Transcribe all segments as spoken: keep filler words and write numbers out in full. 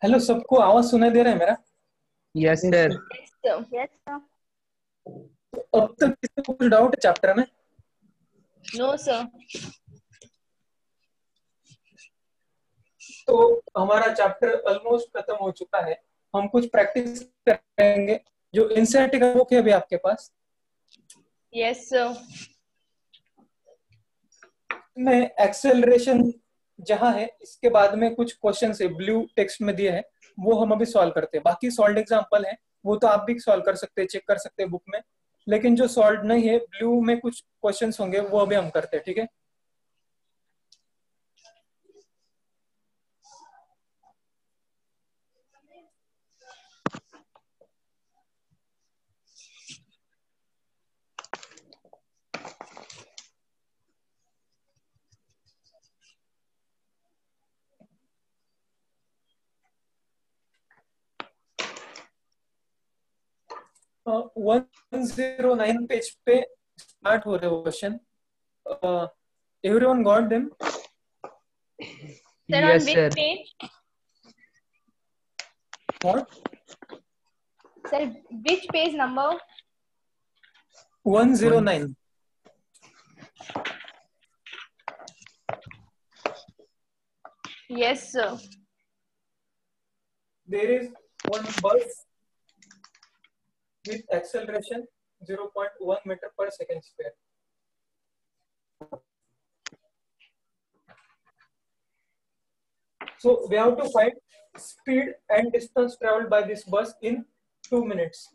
Hello, सबको आवाज सुनाई दे रहा है मेरा? Yes sir. So, yes, sir. तो अब तक किसी को कुछ डाउट है चैप्टर में? No, sir. तो हमारा चैप्टर ऑलमोस्ट खत्म हो चुका है। हम कुछ प्रैक्टिस करेंगे। जो इंसेट का बुक है अभी आपके पास Yes, sir. में एक्सेलरेशन जहां है, इसके बाद में कुछ क्वेश्चन है ब्लू टेक्स्ट में दिए हैं, वो हम अभी सॉल्व करते हैं। बाकी सॉल्व एग्जांपल है, वो तो आप भी सॉल्व कर सकते हैं, चेक कर सकते हैं बुक में। लेकिन जो सॉल्व नहीं है, ब्लू में कुछ क्वेश्चंस होंगे, वो अभी हम करते हैं। ठीक है? वन जीरो नाइन पेज पे स्टार्ट हो रहे हो question. Everyone got them? Sir, on yes which sir. page? What? Sir, which page number? One zero nine. Yes, sir. There is one bus with acceleration zero point one meter per second square. So we have to find speed and distance traveled by this bus in two minutes.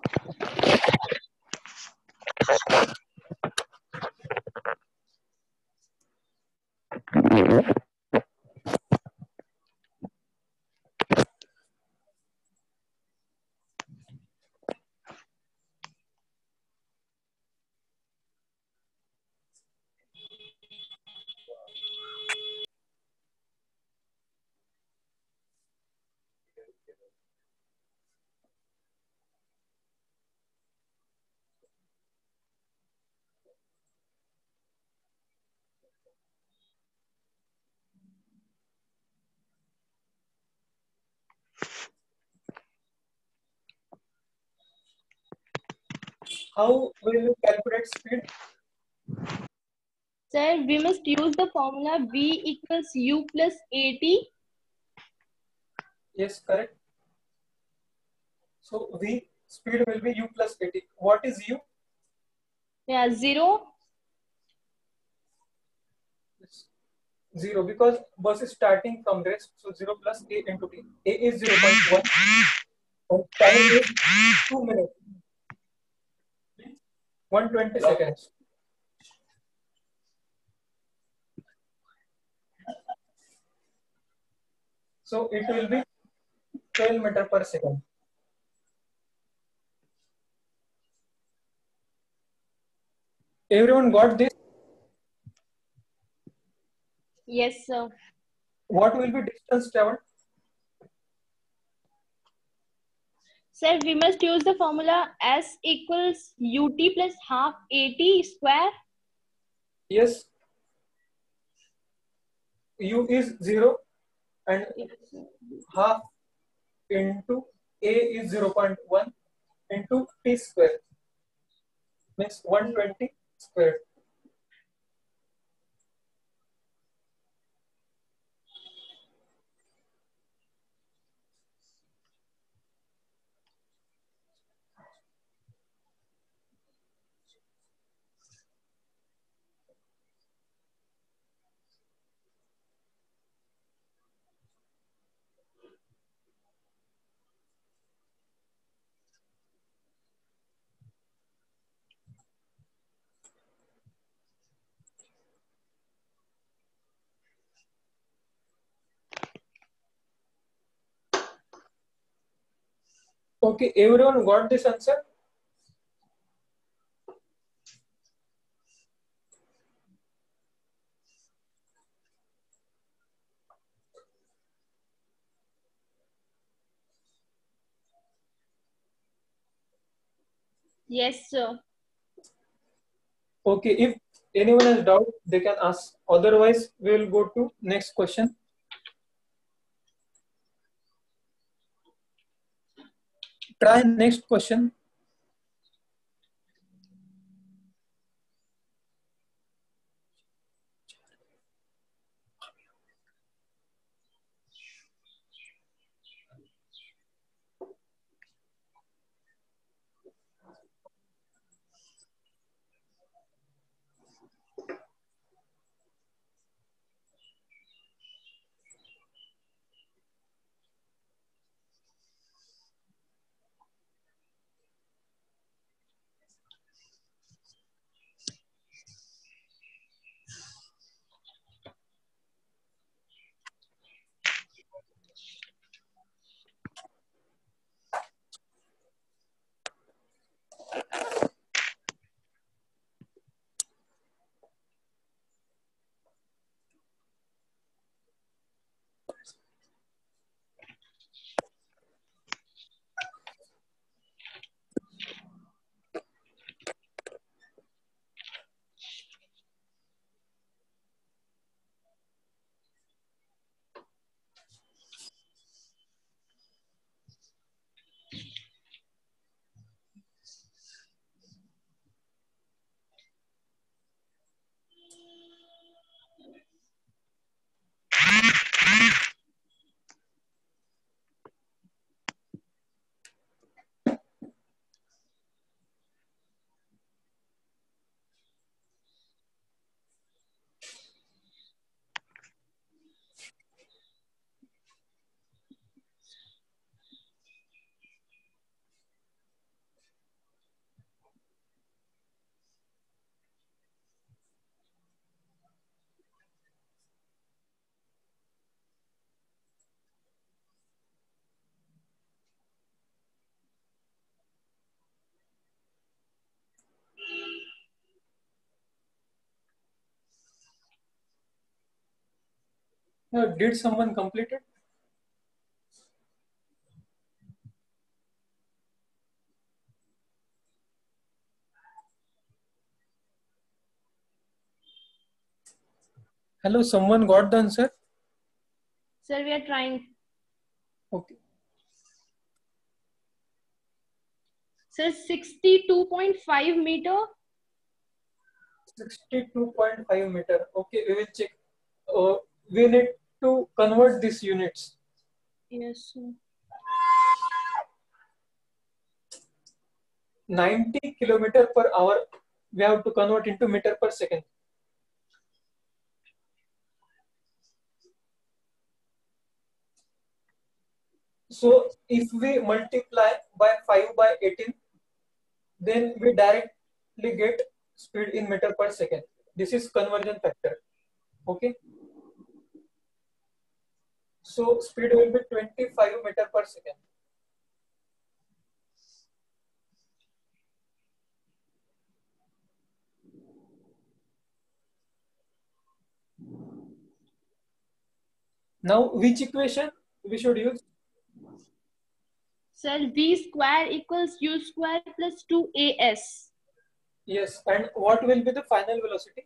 How will you calculate speed? Sir, we must use the formula V equals U plus AT. Yes, correct. So V speed will be U plus eighty. What is U? Yeah, zero. Zero, because bus is starting from rest. So zero plus A into T. A is zero point one. And time is two minutes. one hundred twenty seconds. So it will be twelve meter per second. Everyone got this? Yes, sir. What will be distance traveled? Sir, we must use the formula S equals U T plus half AT square. Yes. U is zero and half into A is zero point one into T square. Means one hundred twenty squared. Okay, everyone got this answer? Yes, sir. Okay, if anyone has doubt, they can ask. Otherwise, we will go to next question. try next question. Uh, did someone complete it? Hello, someone got the answer? Sir, we are trying. Okay. Sir, sixty-two point five meter. sixty-two point five meter. Okay, we will check. Uh, we need to convert these units. Yes, sir. ninety kilometer per hour. We have to convert into meter per second. So if we multiply by five by eighteen, then we directly get speed in meter per second. This is conversion factor. Okay. So speed will be twenty-five meter per second. Now, which equation we should use? Sir, v square equals u square plus two a s. Yes, and what will be the final velocity?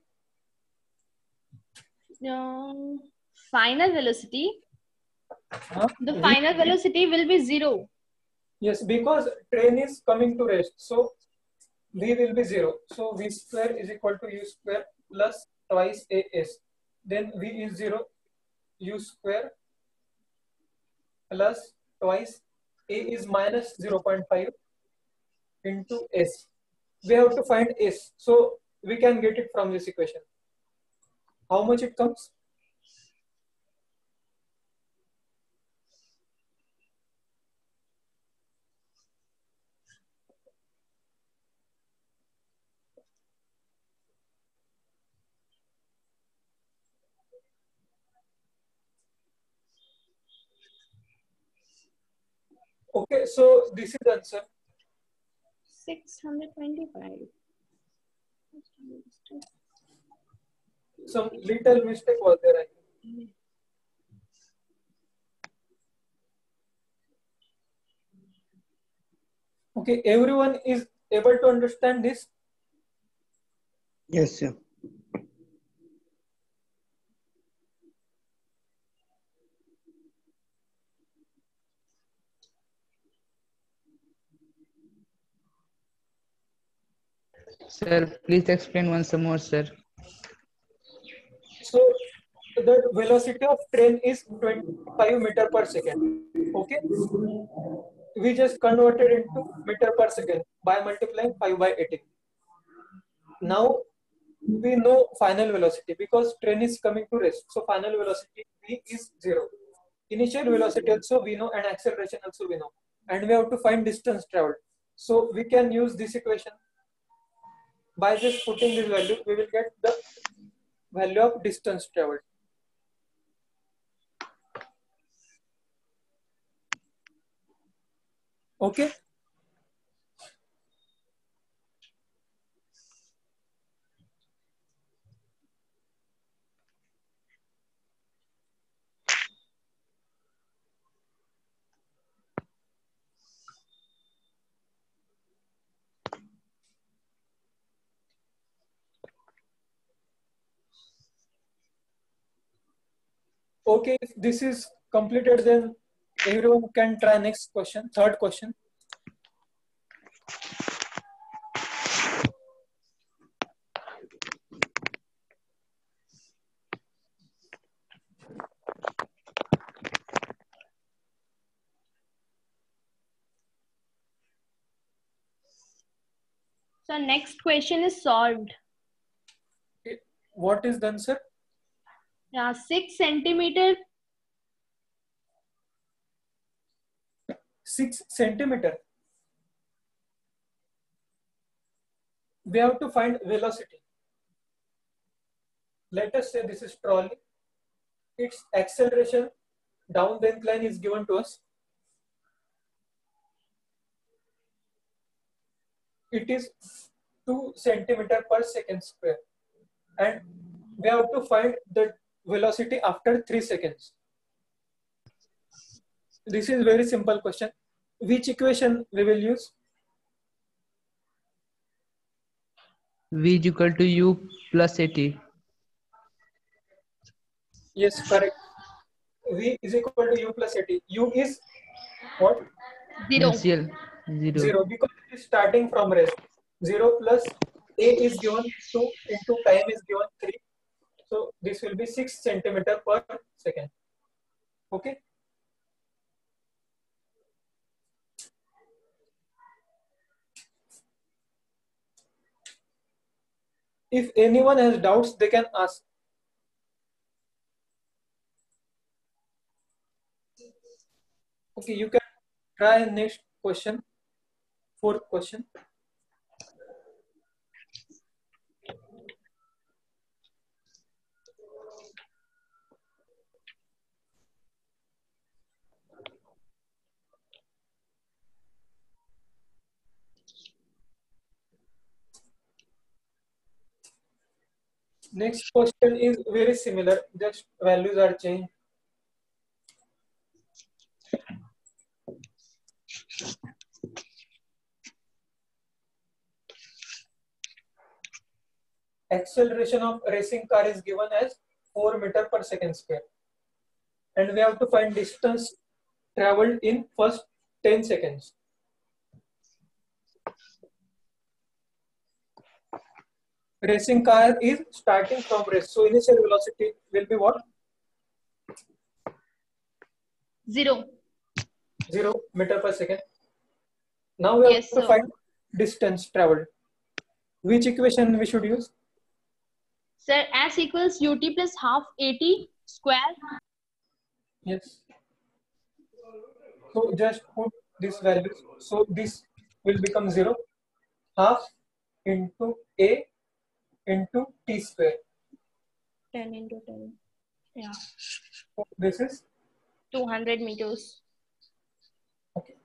Um, final velocity. Huh? The V- final velocity will be zero. Yes, because train is coming to rest, so v will be zero. So v square is equal to u square plus twice as. Then v is zero, u square plus twice a is minus zero point five into s. We have to find s, so we can get it from this equation. How much it comes? Okay, so this is the answer. six hundred twenty-five. Some little mistake was there, I think. Okay, everyone is able to understand this? Yes, sir. Sir, please explain once more, sir. So the velocity of train is twenty-five meter per second. Okay, we just converted into meter per second by multiplying five by eighteen. Now we know final velocity because train is coming to rest. So final velocity v is zero. Initial velocity also we know, and acceleration also we know, and we have to find distance traveled. So we can use this equation. By just putting this value, we will get the value of distance traveled. Okay. Okay, if this is completed, then everyone can try next question, third question. So next question is solved. What is the answer? Yeah, six centimeter. Six centimeter. We have to find velocity. Let us say this is trolley. Its acceleration down the incline is given to us. It is two centimeter per second square, and we have to find the velocity after three seconds. This is very simple question. Which equation we will use? V is equal to u plus at. Yes, correct. V is equal to u plus at. U is what? Zero. Initial zero. Zero, because it is starting from rest. Zero plus a is given two into time is given three. So this will be six centimeter per second. Okay. If anyone has doubts, they can ask. Okay, you can try next question. Fourth question. Next question is very similar, just values are changed. Acceleration of racing car is given as four meter per second square. And we have to find distance traveled in first ten seconds. Racing car is starting from rest. So initial velocity will be what? Zero. Zero meter per second. Now we have Yes, to sir. find distance traveled. Which equation we should use? Sir, S equals ut plus half at square. Yes. So just put this value. So this will become zero. Half into a into t square. ten into ten. Yeah. So this is two hundred meters. okay.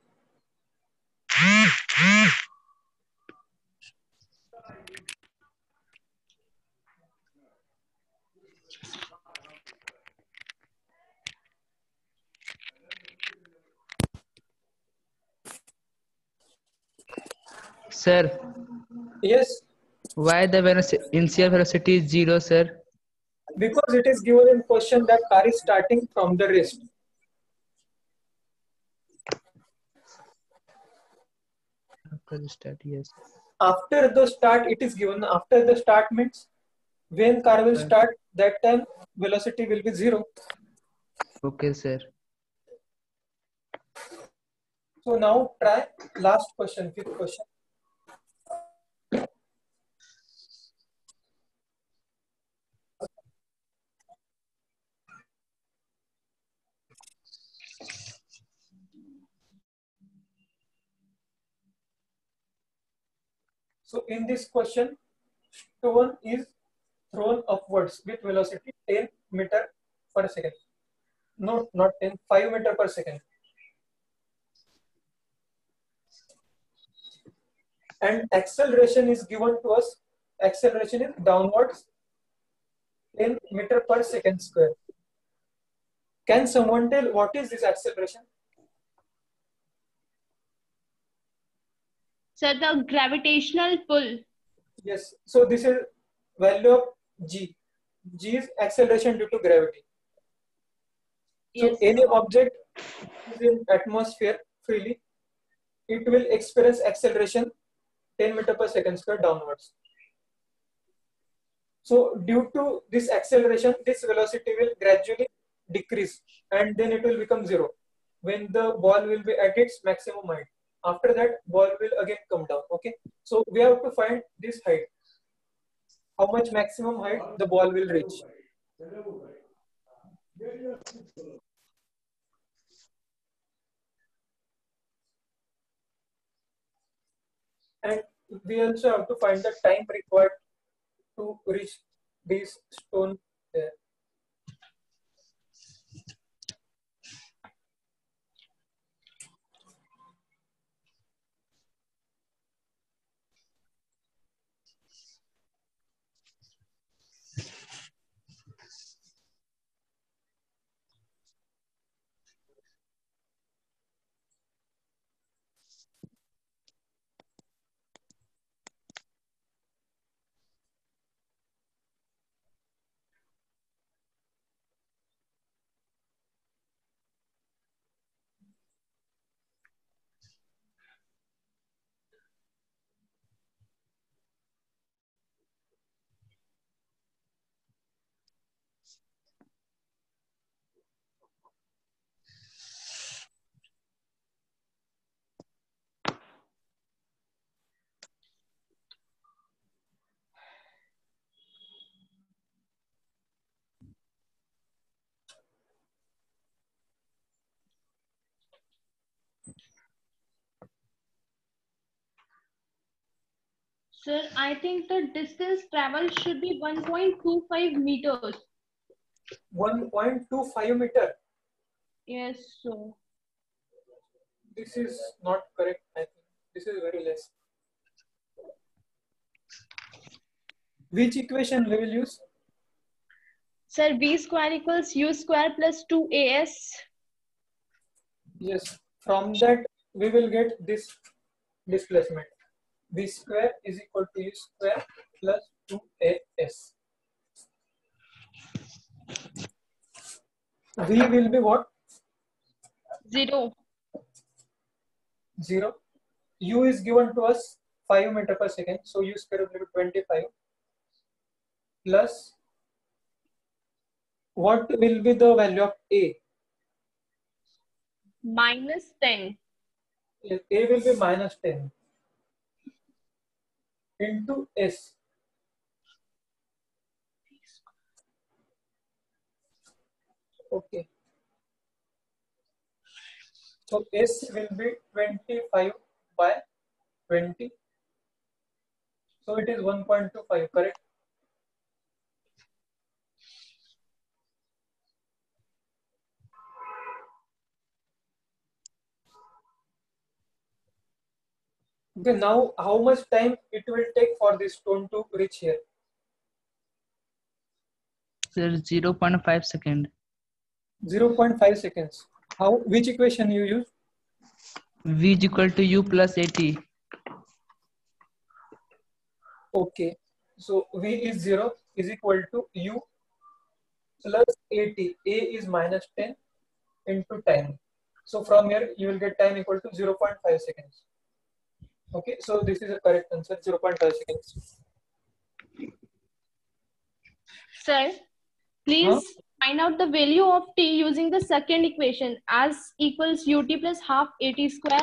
Sir, Yes, why the velocity, initial velocity is zero, sir? because it is given in question that car is starting from the rest. After the start, yes. After the start, it is given. After the start means when car will Sir. start, that time velocity will be zero. Okay, sir. So now try last question, fifth question. So in this question, stone is thrown upwards with velocity ten meter per second. No, not ten, five meter per second. And acceleration is given to us. Acceleration is downwards ten meter per second square. Can someone tell what is this acceleration? Sir, the gravitational pull. Yes. So this is value of g. G is acceleration due to gravity. So Yes. any object is in atmosphere freely, it will experience acceleration ten meter per second square downwards. So due to this acceleration, this velocity will gradually decrease and then it will become zero when the ball will be at its maximum height. After that, ball will again come down. Okay. So we have to find this height. How much maximum height the ball will reach. And we also have to find the time required to reach this stone there. Sir, I think the distance traveled should be one point two five meters. one point two five meter. Yes, sir. This is not correct. I think this is very less. Which equation we will use? Sir, v square equals u square plus two a s. Yes. From that we will get this displacement. V square is equal to u square plus two a s. V will be what? Zero. Zero. U is given to us five meter per second. So u square will be twenty-five plus what will be the value of A? Minus ten. Yes, A will be minus ten into S. Okay. So S will be twenty-five by twenty. So it is one point two five, correct? Okay, now how much time it will take for this stone to reach here? Sir, zero point five second. zero point five seconds. How? Which equation you use? V is equal to U plus AT. Okay. So V is zero is equal to U plus AT. A is minus ten into time. So from here you will get time equal to zero point five seconds. Okay, so this is a correct answer, zero point five seconds. Sir, please huh? find out the value of t using the second equation as equals ut plus half at square.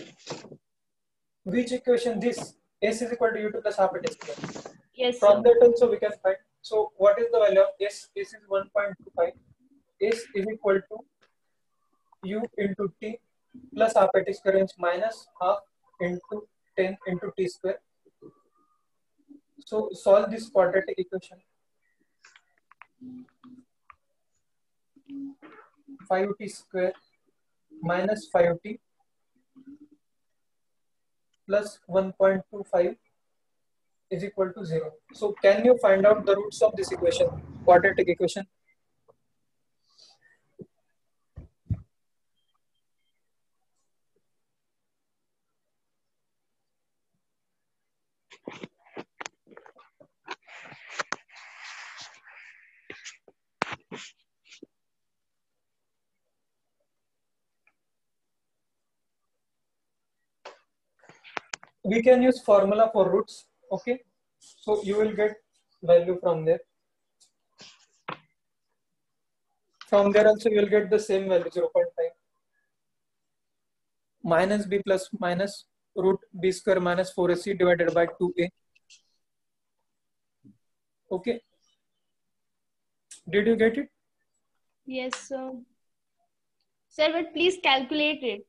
Which equation? This s is equal to ut plus half at square. Yes, From sir. that also we can find. So what is the value of s? S is one point two five. S is equal to u into t plus half at square minus half into ten into t square. So solve this quadratic equation. five t square minus five t plus one point two five is equal to zero. So can you find out the roots of this equation, quadratic equation? We can use formula for roots. Okay, so you will get value from there. From there also you will get the same value, zero point five. Minus b plus minus root b square minus four a c divided by two a. Okay. Did you get it? Yes, sir. Sir, but please calculate it.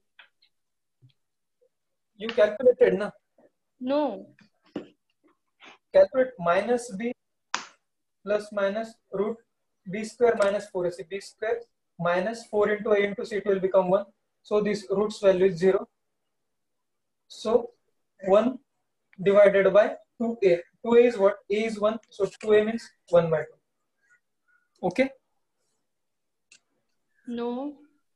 You calculated, na? No. Calculate minus b plus minus root b square minus four a c. B square minus four into a into c, it will become one. So this root's value is zero. So one divided by two a. two a is what? A is one. So two a means one by two. Okay? No.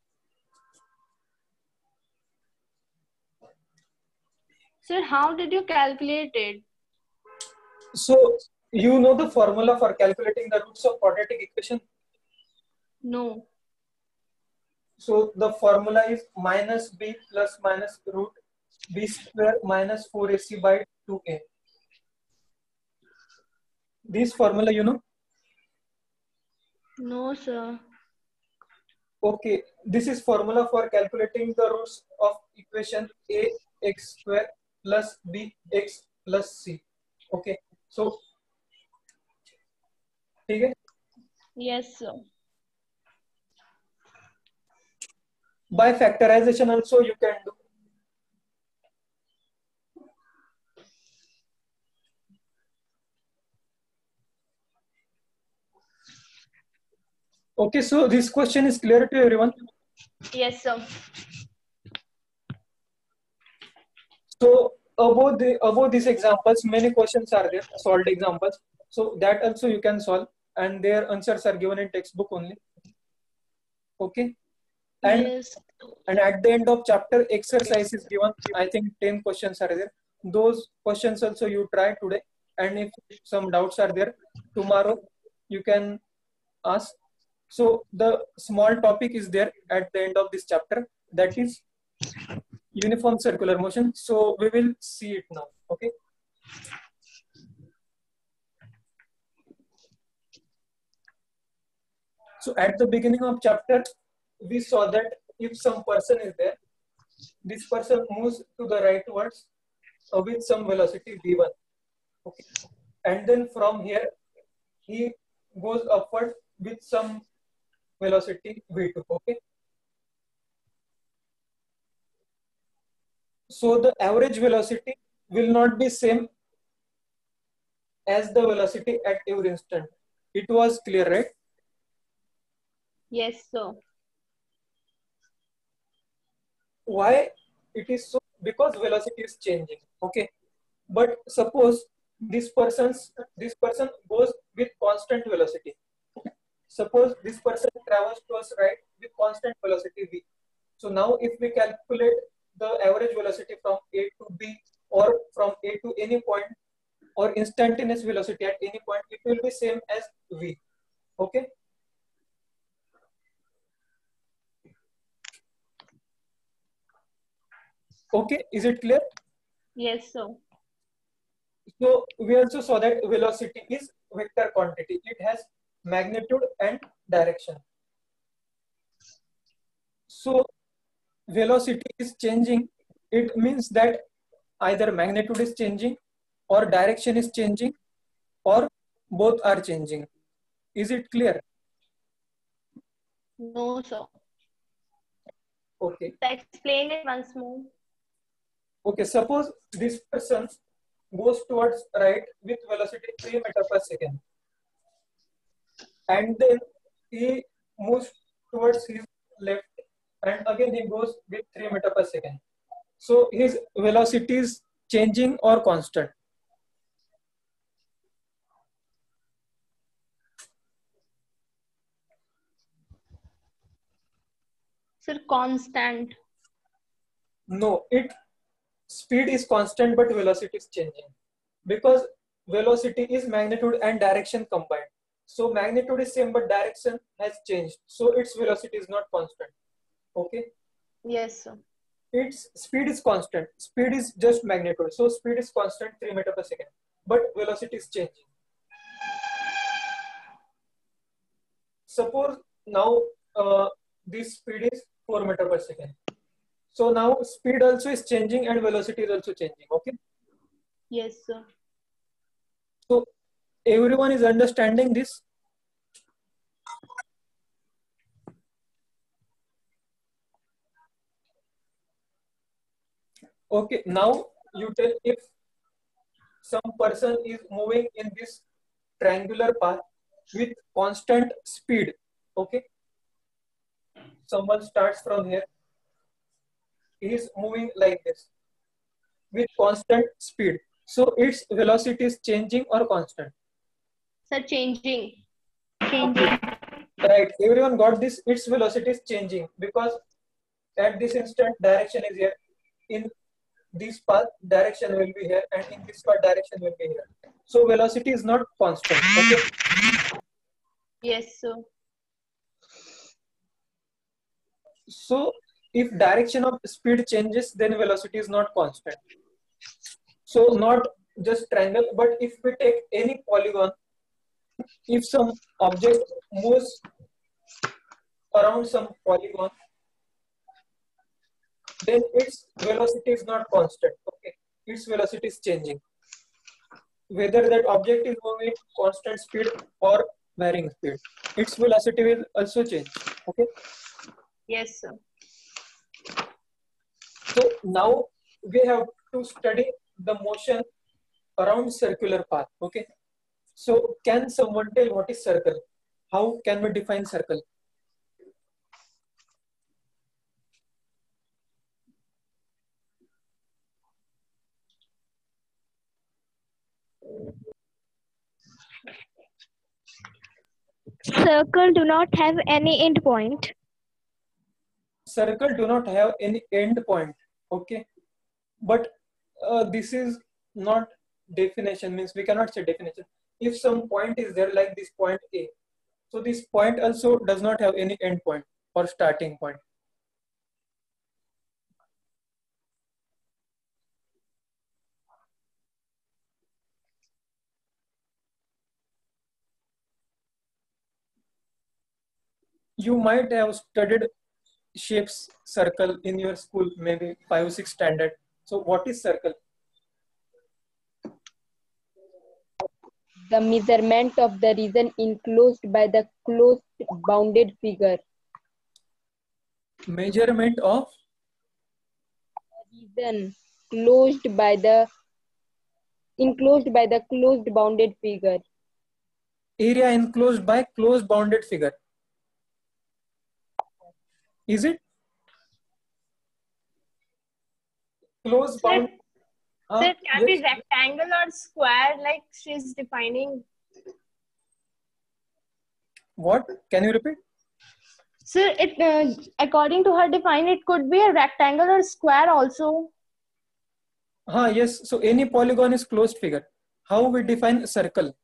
Sir, how did you calculate it? So you know the formula for calculating the roots of quadratic equation? No. So the formula is minus b plus minus root b square minus four a c by two a. This formula you know? No, sir. Okay, this is formula for calculating the roots of equation a x square plus b x plus c. Okay, so okay? Yes, sir. By factorization also you can do. Okay, so this question is clear to everyone? Yes, sir. So above the above these examples, many questions are there, solved examples. So that also you can solve, and their answers are given in textbook only. Okay, and yes. And at the end of chapter, exercise is given. I think ten questions are there. Those questions also you try today. And if some doubts are there, tomorrow you can ask. So the small topic is there at the end of this chapter. That is uniform circular motion. So we will see it now. Okay. So at the beginning of chapter, we saw that if some person is there, this person moves to the rightwards uh, with some velocity v one. Okay. And then from here, he goes upward with some velocity v two. Okay. So the average velocity will not be same as the velocity at every instant. It was clear, right? Yes, sir. Why it is so? Because velocity is changing. Okay. But suppose this person's this person goes with constant velocity. Suppose this person travels towards right with constant velocity v. So now if we calculate the average velocity from A to B or from A to any point or instantaneous velocity at any point, it will be same as v. Okay. Okay, is it clear? Yes, sir. So we also saw that velocity is vector quantity. It has magnitude and direction. So velocity is changing. It means that either magnitude is changing or direction is changing or both are changing. Is it clear? No, sir. Okay. Explain it once more. Okay, suppose this person goes towards right with velocity three meter per second, and then he moves towards his left, and again he goes with three meter per second. So his velocity is changing or constant? Sir, constant. No, it speed is constant, but velocity is changing because velocity is magnitude and direction combined. So magnitude is same, but direction has changed. So its velocity is not constant. Okay. Yes, sir. Its speed is constant. Speed is just magnitude. So speed is constant three meter per second, but velocity is changing. Suppose now uh, this speed is four meter per second. So now speed also is changing and velocity is also changing. Okay. Yes, sir. So everyone is understanding this. Okay, now you tell if some person is moving in this triangular path with constant speed. Okay, someone starts from here, he is moving like this with constant speed. So its velocity is changing or constant? Sir, changing. Changing. Right, everyone got this. Its velocity is changing because at this instant direction is here. In this path direction will be here, and in this path direction will be here. So velocity is not constant. Okay. Yes, sir. So if direction of speed changes, then velocity is not constant. So not just triangle, but if we take any polygon, if some object moves around some polygon, then its velocity is not constant. Okay, its velocity is changing. Whether that object is moving at constant speed or varying speed, its velocity will also change. Okay. Yes, sir. So now we have to study the motion around circular path. Okay. So can someone tell what is circle? How can we define circle? Circle do not have any end point. Circle do not have any end point. Okay. But uh, this is not definition, means we cannot say definition. If some point is there like this point A, so this point also does not have any end point or starting point. You might have studied shapes circle in your school, maybe five six standard. So what is circle? The measurement of the region enclosed by the closed bounded figure. Measurement of Region closed by the enclosed by the closed bounded figure. area enclosed by closed bounded figure. Is it? Closed bound. Sir, Uh, it can yes. be rectangle or square, like she's defining. What? Can you repeat? Sir, it uh, according to her define, it could be a rectangle or square also. Ah, yes. So any polygon is closed figure. How we define circle?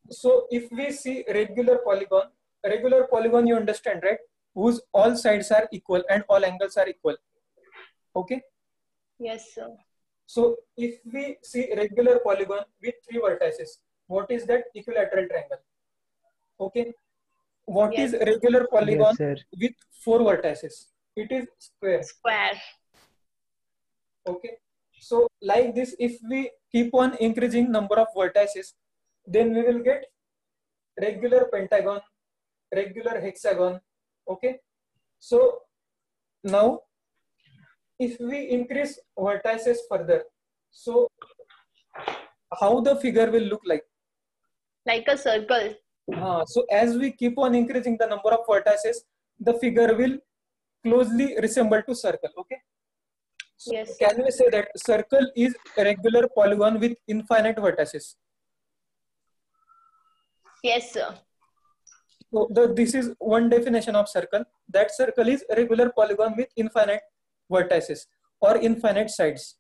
So if we see regular polygon, regular polygon you understand, right? Whose all sides are equal and all angles are equal. Okay. Yes, sir. So if we see regular polygon with three vertices, what is that? Equilateral triangle. Okay. What Yes. is regular polygon Yes, sir. with four vertices? It is square. Square. Okay. So like this, if we keep on increasing number of vertices, then we will get regular pentagon, regular hexagon. Okay. So now if we increase vertices further, so how the figure will look like? Like a circle. Uh, so as we keep on increasing the number of vertices, the figure will closely resemble to circle. Okay. So Yes. can we say that circle is a regular polygon with infinite vertices? Yes, sir. So the, this is one definition of circle. That circle is a regular polygon with infinite vertices or infinite sides.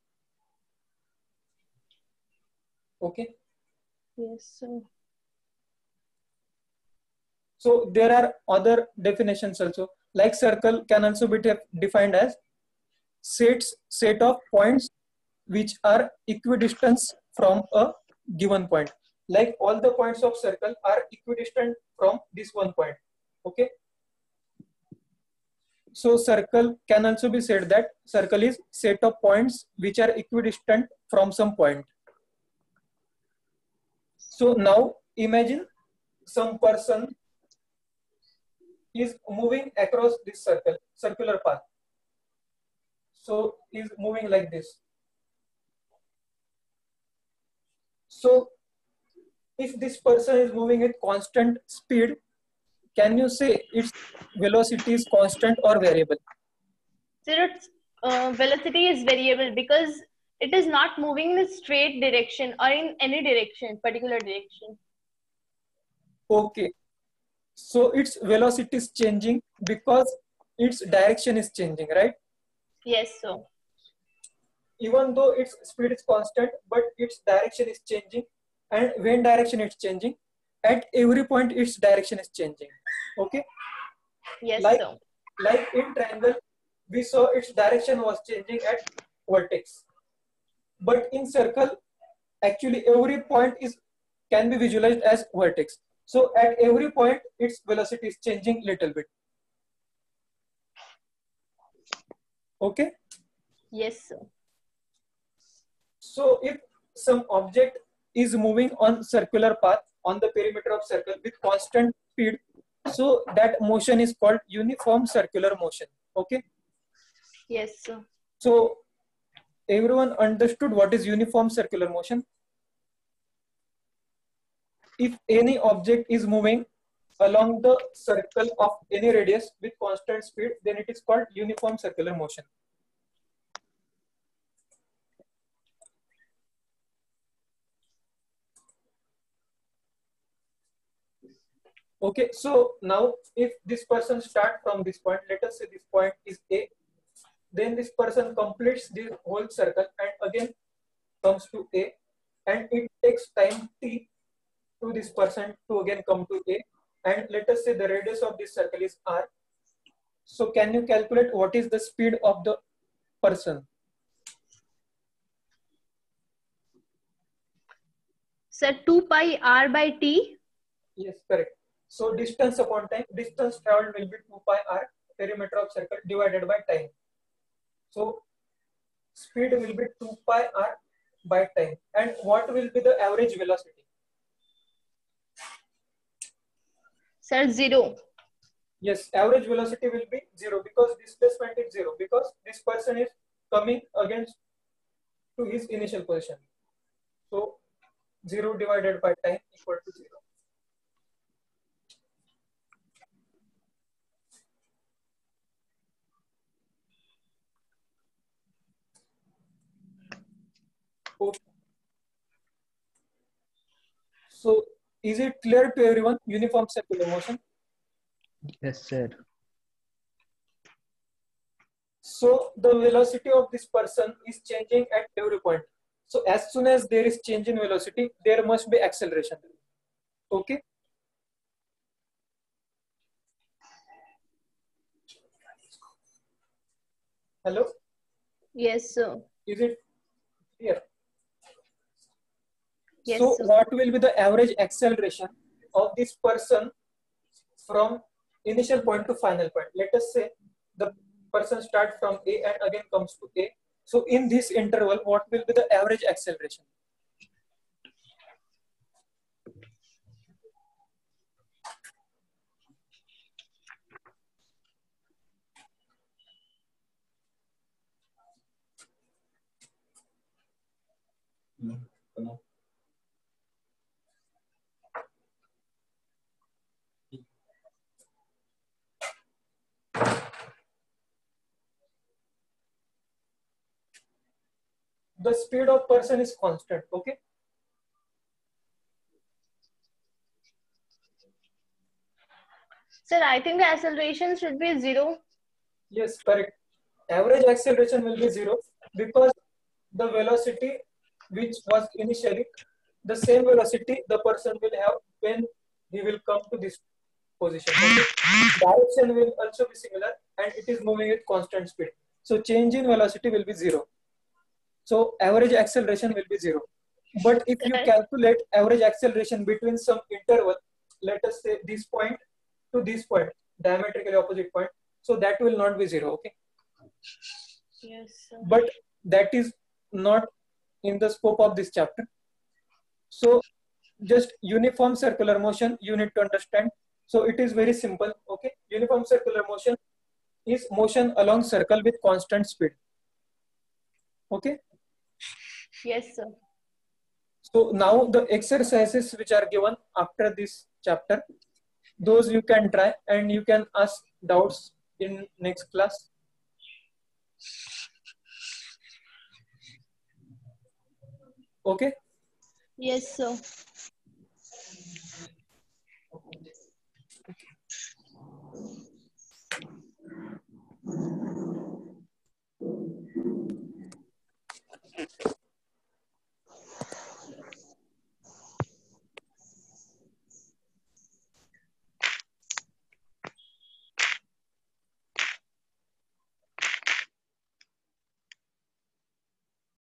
Okay. Yes, sir. So there are other definitions also. Like circle can also be defined as sets set of points which are equidistant from a given point. Like all the points of circle are equidistant from this one point. Okay. So circle can also be said that circle is set of points which are equidistant from some point. So now imagine some person is moving across this circle, circular path. So is moving like this. So if this person is moving at constant speed, can you say its velocity is constant or variable? Sir, its uh, velocity is variable because it is not moving in a straight direction or in any direction, particular direction. Okay. So its velocity is changing because its direction is changing, right? Yes, sir. Even though its speed is constant, but its direction is changing. And when direction is changing, at every point its direction is changing. Okay. Yes, like, sir. Like in triangle, we saw its direction was changing at vertex. But in circle, actually every point is can be visualized as vertex. So at every point, its velocity is changing little bit. Okay. Yes, sir. So if some object is moving on circular path on the perimeter of circle with constant speed, so that motion is called uniform circular motion. Okay. Yes, sir. So everyone understood what is uniform circular motion? If any object is moving along the circle of any radius with constant speed, then it is called uniform circular motion. Okay, so now if this person start from this point, let us say this point is A, then this person completes this whole circle and again comes to A, and it takes time T to this person to again come to A, and let us say the radius of this circle is R. So can you calculate what is the speed of the person? Sir, two pi r by t. Yes, correct. So distance upon time, distance traveled will be two pi r, perimeter of circle divided by time. So speed will be two pi r by time. And what will be the average velocity? Sir, zero. Yes, average velocity will be zero because displacement is zero because this person is coming against to his initial position. So zero divided by time equal to zero. Okay. So is it clear to everyone? Uniform circular motion. Yes, sir. So the velocity of this person is changing at every point. So as soon as there is change in velocity, there must be acceleration. Okay. Hello. Yes, sir. Is it clear? Yes, So sir. what will be the average acceleration of this person from initial point to final point? Let us say the person starts from A and again comes to A. So in this interval, what will be the average acceleration? The speed of person is constant. Okay. Sir, I think the acceleration should be zero. Yes, correct. Average acceleration will be zero because the velocity which was initially the same velocity the person will have when he will come to this position. Okay? Direction will also be similar and it is moving with constant speed. So change in velocity will be zero. So average acceleration will be zero. But if you calculate average acceleration between some interval, let us say this point to this point, diametrically opposite point, so that will not be zero. Okay. Yes, sir. But that is not in the scope of this chapter. So just uniform circular motion you need to understand. So it is very simple. Okay. Uniform circular motion is motion along circle with constant speed. Okay. Yes, sir. So now the exercises which are given after this chapter, those you can try and you can ask doubts in next class. Okay. Yes, sir.